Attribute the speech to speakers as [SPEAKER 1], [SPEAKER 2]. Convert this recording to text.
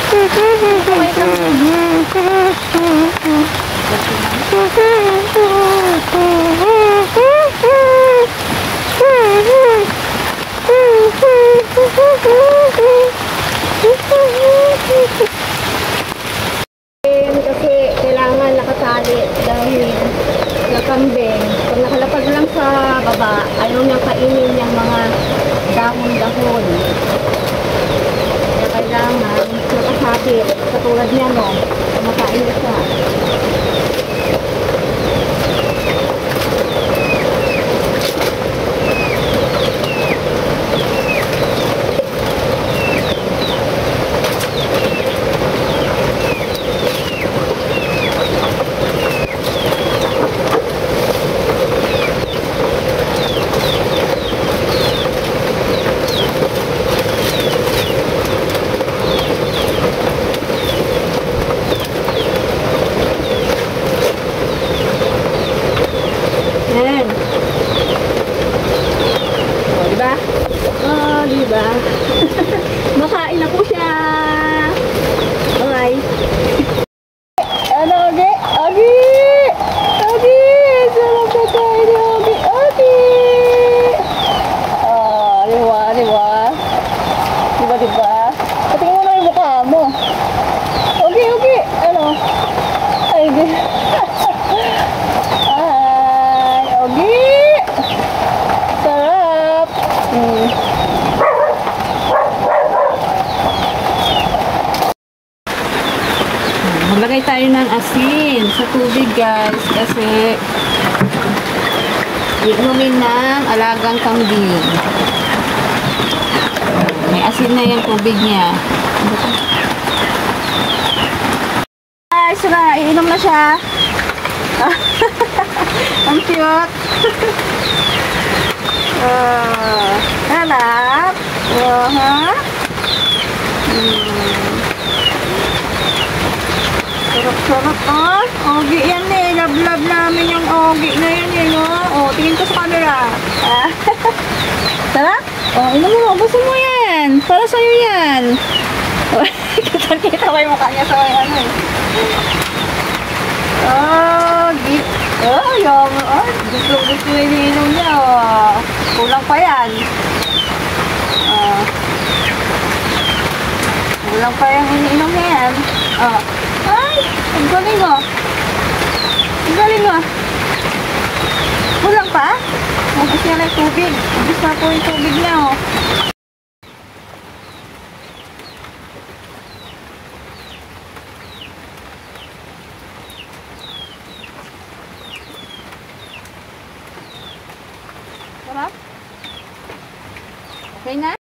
[SPEAKER 1] Wait kasi kailangan nakatali dahil nakambing. Pag nakalapag lang sa baba, ayaw niyang kainin yung mga dahon-dahon. Kaya kailangan nakasabit. Katulad niya, no? Kumakain na siya. Diba? Makain na po siya. Okay. Ano, Ogi? Ogi! Ogi! Sarap ka tayo ni Ogi. Ogi! Oh, diba? Diba? Diba, diba? Patingin mo na yung mukha mo. Ogi, Ogi! Ano? Ay, di. Ay, Ogi! Sarap! Maglagay tayo ng asin sa tubig, guys, kasi inumin ng alagang kambing. May asin na yung tubig niya. Ay, sira, iinom na siya. Ang cute. Hanap. Ha? Sarap-sarap, oh. Ogi yan eh. Love-love namin yung ogi na yan eh, no? Oh, tingin ko sa camera. Sarap? Oh, inom mo. Gusto mo yan. Para sa'yo yan. Kita-kita ko yung mukha niya sa ano eh. Ogi. Oh, yung, oh. Gusto na iniinom niya, oh. Kulang pa yan. Oh. Kulang pa yung iniinom niya yan. Oh. Ay! Ang galing mo! Ang galing mo! Kulang pa? Ubus niya na yung tubig. Ubus na po yung tubig niya, oh. Sarap? Okay na?